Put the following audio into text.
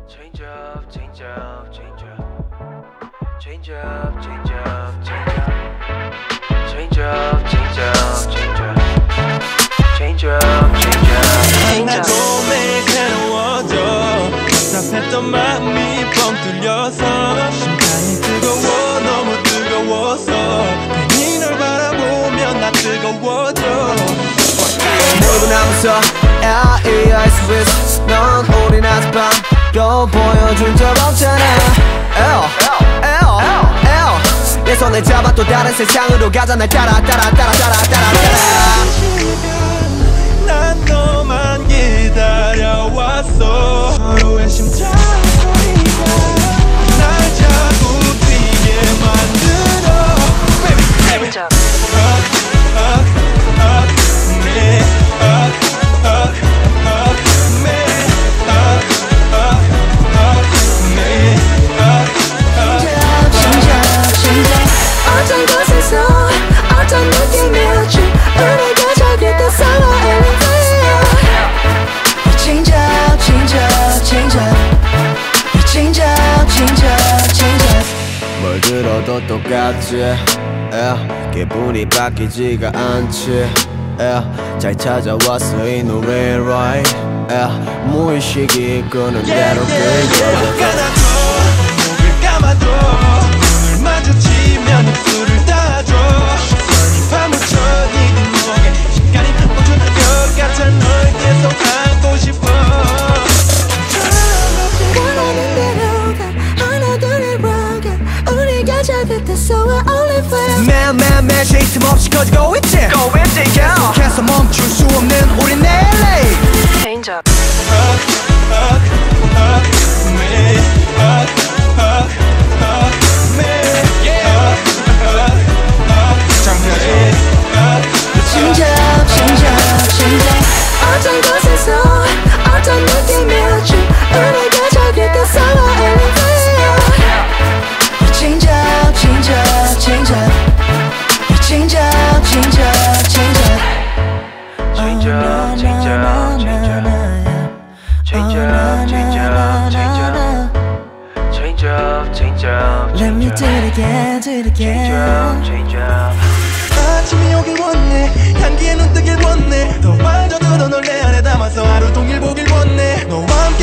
Change up, change up, change up. Change up, change up, change up. Change up, change up, change up. Change up, change up, change up. 하나도 매일 괴로워져 답답했던 마음이 뻥 뚫려서 심장이 뜨거워 너무 뜨거워서 괜히 널 바라보면 나 뜨거워져 모두 나면서 L.E.I.S. 넌 우린 아직 밤도 보여준 적 없잖아 내 손을 잡아 또 다른 세상으로 가자 날 따라 난 너만 기다려왔어 서로의 심장 소리가 날 자꾸 뛰게 만들어 Baby, baby 어떤 곳에서 어떤 느낌이었지 우리가 저기 됐어와 everyday Change up, change up, change up Change up, change up, change up 뭘 들어도 똑같지 기분이 바뀌지가 않지 잘 찾아왔어 이 노래 right 무의식이 이끄는 대로 가나도 목을 감아도 눈을 마주치면 입술을 닫아줘 시선이 파묻혀 네 뒷목에 시간이 멈춘 것 같아 널 계속 안고 싶어 원하는 대로 가 하나 둘을 rock 우리가 저기 됐어와 only forever 매일매일 쉴 틈 없이 커지고 있지 계속해서 멈출 수 없는 우린 LA Change up Change up, change up, change up 어떤 곳에서 어떤 느낌이었지 우리가 저기 됐어와 everyday Change up, change up, change up Change up, change up, change up Change up, change up, change up. Change up, change up, change up. Change up, change up, Let me change do up. it again, do it Change up, again change up. 아침이 오길 원해 향기에 눈 뜨길 원해 더 빠져들어 널 내 안에 담아서 하루 종일 보길 원해 너와